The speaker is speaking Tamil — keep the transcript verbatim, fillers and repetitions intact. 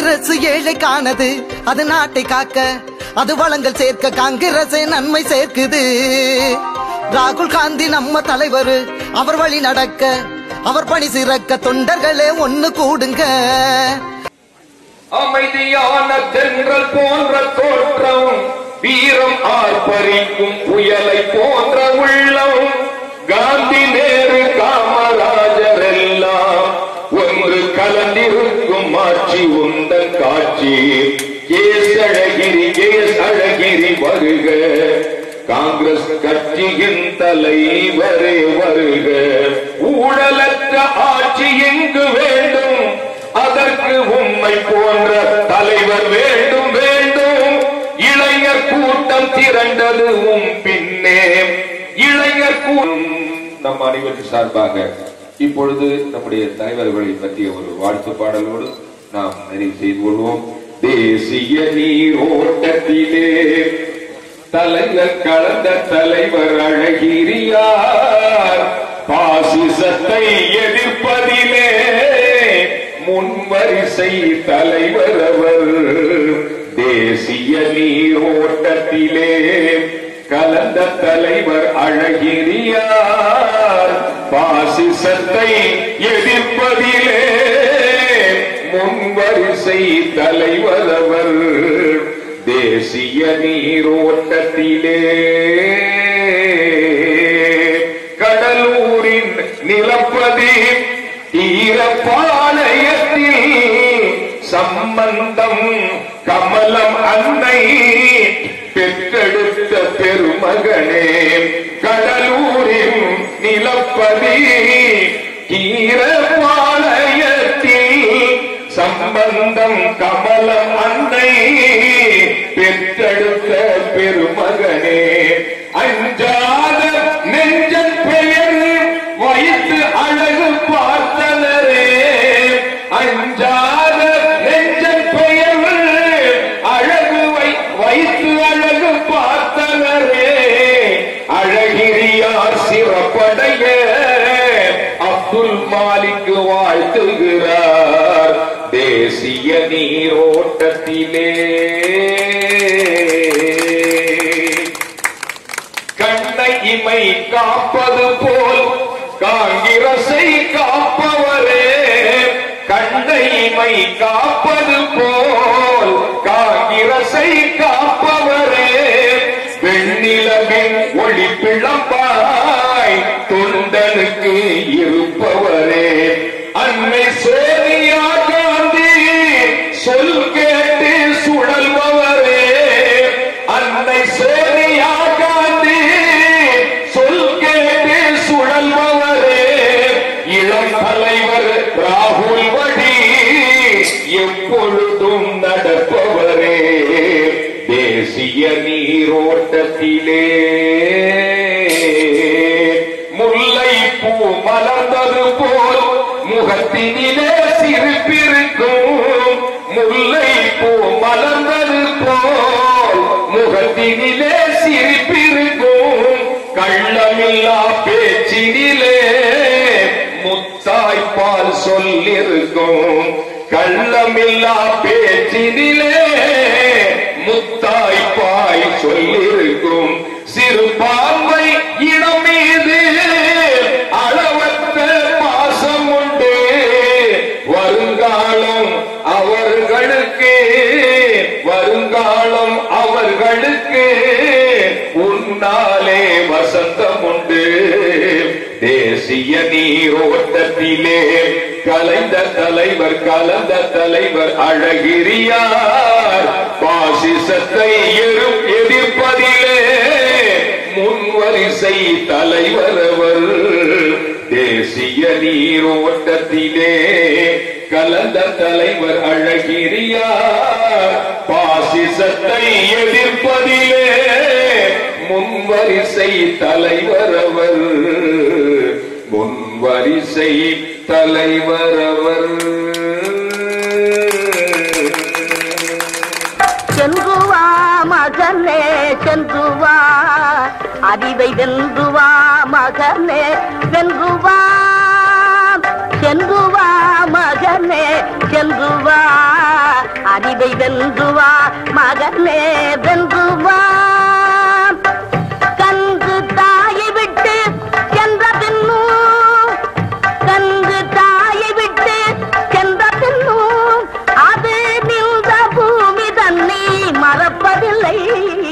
காங்கிரஸ் ஏழைக்கானது, அது நாட்டை காக்க, அது வளங்கள் சேர்க்க காங்கிரஸ் நன்மை சேர்க்குது. ராகுல் காந்தி நம்ம தலைவர், அவர் வழி நடக்க, அவர் பணி சிறக்க தொண்டர்களே ஒன்னு கூடுங்க. அமைதியான தென்றல் போன்ற தோற்றம், வீரம் ஆர்ப்பரிக்கும் புயலை போன்ற உள்ளம், காந்தி நேரு காமராஜர் எல்லாம் ஒன்று கலந்திருக்கும் ஆட்சி உந்தன் காட்சி. கேஸ் அழகிரி கேஸ் அழகிரி வருக, காங்கிரஸ் கட்சியின் தலைவரே வருக. ஊழலற்ற ஆட்சி எங்கு வேண்டும், அதற்கு உம்மை போன்ற தலைவர் வேண்டும் வேண்டும். இளைஞர் கூட்டம் திரண்டது உம் பின்னே, இளைஞர் கூட்டம். நம் அனைவருக்கு சார்பாக இப்பொழுது நம்முடைய தலைவர்களை பற்றிய ஒரு வாழ்த்து பாடலோடு நாம் நிறைவு செய்து கொள்வோம். தேசிய நீரோட்டத்திலே தலைவர் கலந்த தலைவர் அழகிரியார், பாசிசத்தை எதிர்ப்பதிலே முன்வரிசை தலைவர் அவர். தேசிய நீரோட்டத்திலே கலந்த தலைவர் அழகிரியார், பாசிசத்தை எதிர்ப்பதிலே முன்வரிசை தலைவர் அவர். தேசிய நீரோட்டத்திலே கடலூரின் நிலப்பதி ஈரப்பாளையத்தில் சம்பந்தம் கமலம் அன்னை பெற்றெடுத்த பெருமகனே. கடலூரின் நிலப்பதி ஈரப்பாளையத்தில் சம்பந்தம் கமலம் அன்னை பெற்றெடுத்த பெருமகனே. அஞ்சாத நெஞ்சன் பெயர் வைத்து அழகு பார்த்தனரே, அஞ்சாத நெஞ்சன் பெயர் அழகு வைத்து அழகு பார்த்தனரே. அழகிரியார் சிறப்படைய அப்துல் மாலிக் வாழ்த்துகிறார். தேசிய நீரோட்டத்திலே கண்ணை இமை காப்பது போல் காங்கிரஸை காப்பவரே, கண்ணை இமை காப்பது போல் காங்கிரஸை காப்பவரே. வெண்ணிலவின் ஒளி பிளப்பாய் தொண்டனுக்கு இருப்பவரே. அன்னை சோனியா காந்தி சொல் கேட்டு சுழல்பவரே, அன்னை சோனியா காந்தி சொல் கேட்டு சுழல்பவரே. இளம் தலைவர் ராகுல் வழி எப்பொழுதும் நடப்பவரே. தேசிய நீரோட்டத்திலே முல்லை பூ மலர்ந்தது போல் முகத்தினிலே சிரிப்பிருக்கும், முல்லை பூ மலர்ந்தது போல் முகத்தினிலே சிரிப்பிருக்கும். கள்ளமில்லா பேச்சினிலே முத்தாய்ப்பால் சொல்லிருக்கும், கள்ளமில்லா பேச்சினிலே முத்தாய்ப்பாய் சொல்லிருக்கும். சிறுபான்மை இடம் மீது அளவற்ற பாசம் உண்டு, வருங்காலம் அவர்களுக்கு, வருங்காலம் அவர்களுக்கு உன்னாலே வசந்தம் உண்டு. தேசிய நீரோட்டத்திலே கலைந்த தலைவர் கலந்த தலைவர் அழகிரியார், பாசிசத்தை எதிர்ப்பதிலே முன்வரிசை தலைவர் அவர். தேசிய நீரோட்டத்திலே கலந்த தலைவர் அழகிரியார், பாசிசத்தை எதிர்ப்பதிலே முன்வரிசை தலைவர் அவர். முன்வரிசை தலைவர் அவர். சென்றுவா மகனே சென்றுவா, அறிவை வென்றுவா மகனே வென்றுவா, சென்றுவா மகனே சென்றுவா, அறிவை வென்றுவா மகனே வென்றுவா. கன்று தாயை விட்டு சென்ற பின்னும் கன்று தாயை விட்டு சென்ற பின்னும் அது நின்ற பூமி தன்னை மறப்பதில்லை.